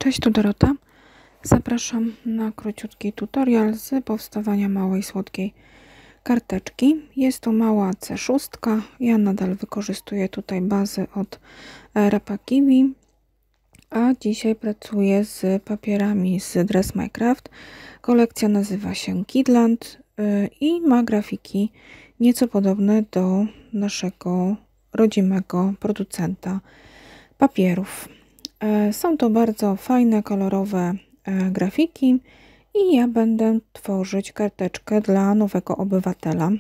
Cześć, tu Dorota. Zapraszam na króciutki tutorial z powstawania małej, słodkiej karteczki. Jest to mała C6. Ja nadal wykorzystuję tutaj bazę od Rapa Kiwi, a dzisiaj pracuję z papierami z Dress My Craft. Kolekcja nazywa się Kidland i ma grafiki nieco podobne do naszego rodzimego producenta papierów. Są to bardzo fajne, kolorowe grafiki i ja będę tworzyć karteczkę dla nowego obywatela,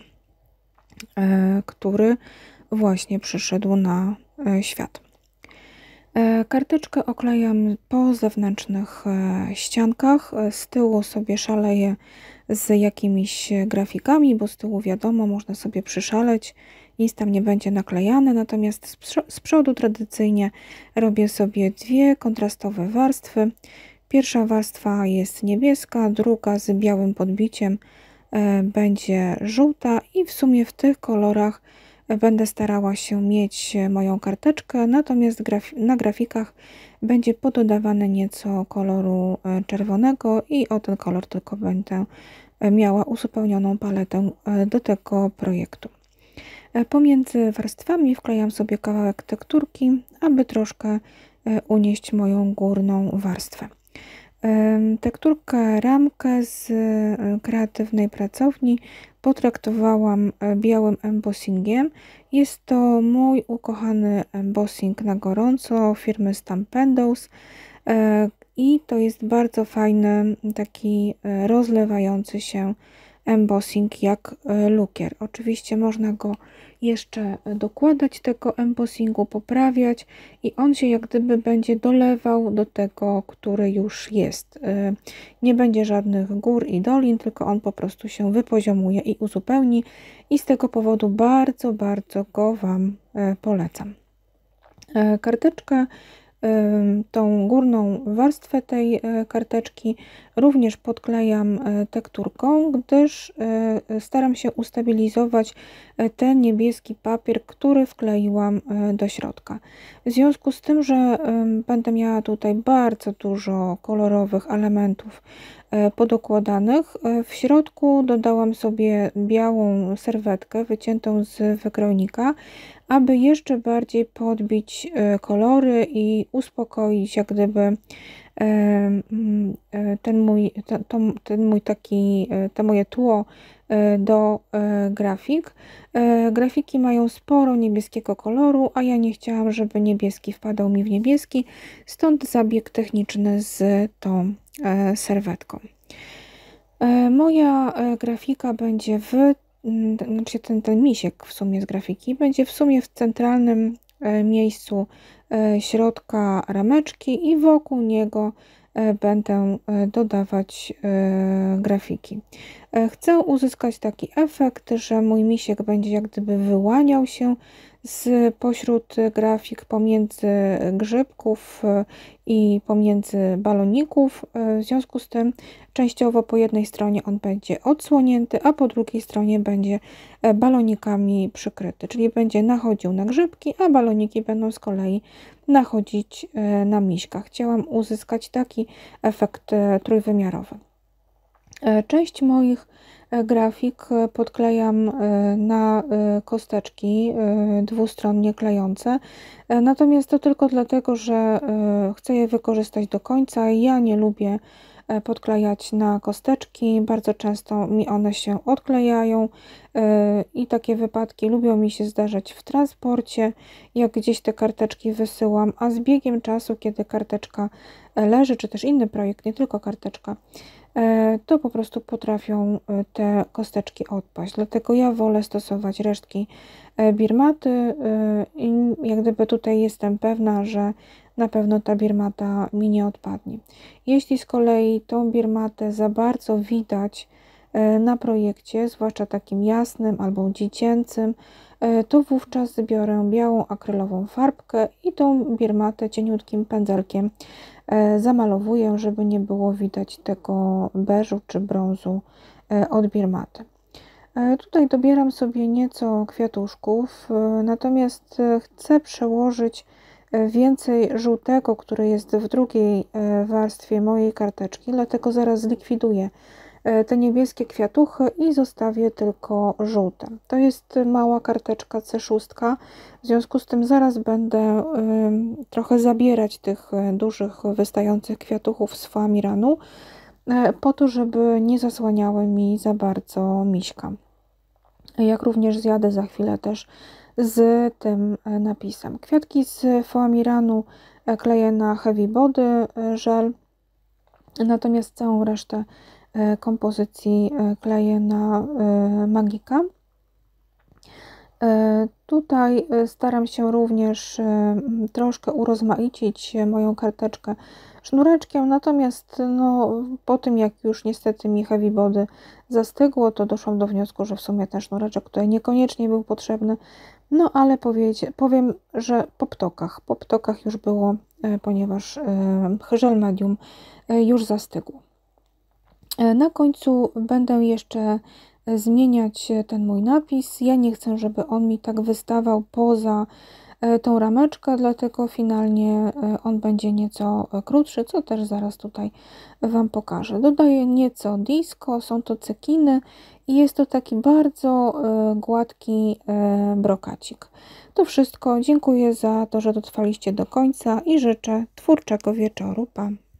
który właśnie przyszedł na świat. Karteczkę oklejam po zewnętrznych ściankach. Z tyłu sobie szaleję z jakimiś grafikami, bo z tyłu wiadomo, można sobie przyszaleć, nic tam nie będzie naklejane, natomiast z przodu tradycyjnie robię sobie dwie kontrastowe warstwy. Pierwsza warstwa jest niebieska, druga z białym podbiciem będzie żółta i w sumie w tych kolorach będę starała się mieć moją karteczkę, natomiast na grafikach będzie pododawane nieco koloru czerwonego i o ten kolor tylko będę miała uzupełnioną paletę do tego projektu. Pomiędzy warstwami wklejam sobie kawałek tekturki, aby troszkę unieść moją górną warstwę. Tekturkę ramkę z kreatywnej pracowni potraktowałam białym embossingiem. Jest to mój ukochany embossing na gorąco firmy Stampendos i to jest bardzo fajny, taki rozlewający się embossing jak lukier. Oczywiście można go jeszcze dokładać, tego embossingu, poprawiać i on się jak gdyby będzie dolewał do tego, który już jest. Nie będzie żadnych gór i dolin, tylko on po prostu się wypoziomuje i uzupełni i z tego powodu bardzo, bardzo go Wam polecam. Karteczkę, tą górną warstwę tej karteczki również podklejam tekturką, gdyż staram się ustabilizować ten niebieski papier, który wkleiłam do środka. W związku z tym, że będę miała tutaj bardzo dużo kolorowych elementów podokładanych, w środku dodałam sobie białą serwetkę wyciętą z wykrojnika, aby jeszcze bardziej podbić kolory i uspokoić jak gdyby to moje tło do grafik. Grafiki mają sporo niebieskiego koloru, a ja nie chciałam, żeby niebieski wpadał mi w niebieski, stąd zabieg techniczny z tą serwetką. Moja grafika będzie znaczy ten misiek w sumie z grafiki będzie w sumie w centralnym miejscu środka rameczki i wokół niego będę dodawać grafiki. Chcę uzyskać taki efekt, że mój misiek będzie jak gdyby wyłaniał się pośród grafik, pomiędzy grzybków i pomiędzy baloników. W związku z tym częściowo po jednej stronie on będzie odsłonięty, a po drugiej stronie będzie balonikami przykryty, czyli będzie nachodził na grzybki, a baloniki będą z kolei nachodzić na miśka. Chciałam uzyskać taki efekt trójwymiarowy. Część moich grafik podklejam na kosteczki dwustronnie klejące, natomiast to tylko dlatego, że chcę je wykorzystać do końca. Ja nie lubię podklejać na kosteczki, bardzo często mi one się odklejają i takie wypadki lubią mi się zdarzać w transporcie, jak gdzieś te karteczki wysyłam, a z biegiem czasu, kiedy karteczka leży, czy też inny projekt, nie tylko karteczka, to po prostu potrafią te kosteczki odpaść. Dlatego ja wolę stosować resztki birmaty i jak gdyby tutaj jestem pewna, że na pewno ta birmata mi nie odpadnie. Jeśli z kolei tą birmatę za bardzo widać na projekcie, zwłaszcza takim jasnym albo dziecięcym, to wówczas biorę białą akrylową farbkę i tą birmatę cieniutkim pędzelkiem zamalowuję, żeby nie było widać tego beżu czy brązu od birmaty. Tutaj dobieram sobie nieco kwiatuszków, natomiast chcę przełożyć więcej żółtego, który jest w drugiej warstwie mojej karteczki, dlatego zaraz zlikwiduję te niebieskie kwiatuchy i zostawię tylko żółte. To jest mała karteczka C6, w związku z tym zaraz będę trochę zabierać tych dużych wystających kwiatuchów z foamiranu, po to, żeby nie zasłaniały mi za bardzo miśka. Jak również zjadę za chwilę też z tym napisem. Kwiatki z foamiranu kleję na Heavy Body żel, natomiast całą resztę kompozycji kleję na Magika. Tutaj staram się również troszkę urozmaicić moją karteczkę sznureczkiem, natomiast no, po tym jak już niestety mi Heavy Body zastygło, to doszłam do wniosku, że w sumie ten sznureczek tutaj niekoniecznie był potrzebny, no ale powiem, że po ptokach już było, ponieważ żel medium już zastygł. Na końcu będę jeszcze zmieniać ten mój napis. Ja nie chcę, żeby on mi tak wystawał poza tą rameczkę, dlatego finalnie on będzie nieco krótszy, co też zaraz tutaj Wam pokażę. Dodaję nieco disco, są to cekiny i jest to taki bardzo gładki brokacik. To wszystko. Dziękuję za to, że dotrwaliście do końca i życzę twórczego wieczoru. Pa!